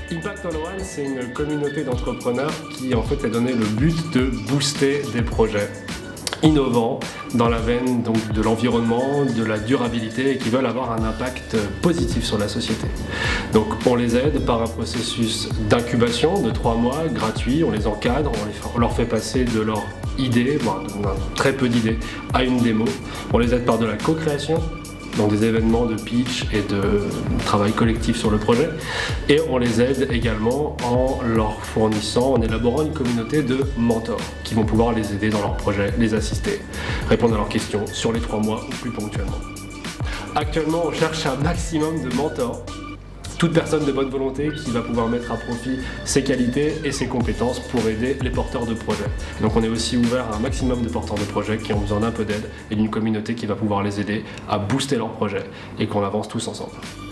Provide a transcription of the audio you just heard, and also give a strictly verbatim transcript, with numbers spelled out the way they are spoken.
Impact on One, c'est une communauté d'entrepreneurs qui en fait a donné le but de booster des projets innovants dans la veine donc, de l'environnement, de la durabilité et qui veulent avoir un impact positif sur la société. Donc on les aide par un processus d'incubation de trois mois gratuit, on les encadre, on, les, on leur fait passer de leur idée, voire très peu d'idées, à une démo. On les aide par de la co-création, donc des événements de pitch et de travail collectif sur le projet, et on les aide également en leur fournissant, en élaborant une communauté de mentors qui vont pouvoir les aider dans leurs projets, les assister, répondre à leurs questions sur les trois mois ou plus ponctuellement. Actuellement, on cherche un maximum de mentors, toute personne de bonne volonté qui va pouvoir mettre à profit ses qualités et ses compétences pour aider les porteurs de projets. Donc on est aussi ouvert à un maximum de porteurs de projets qui ont besoin d'un peu d'aide et d'une communauté qui va pouvoir les aider à booster leurs projets et qu'on avance tous ensemble.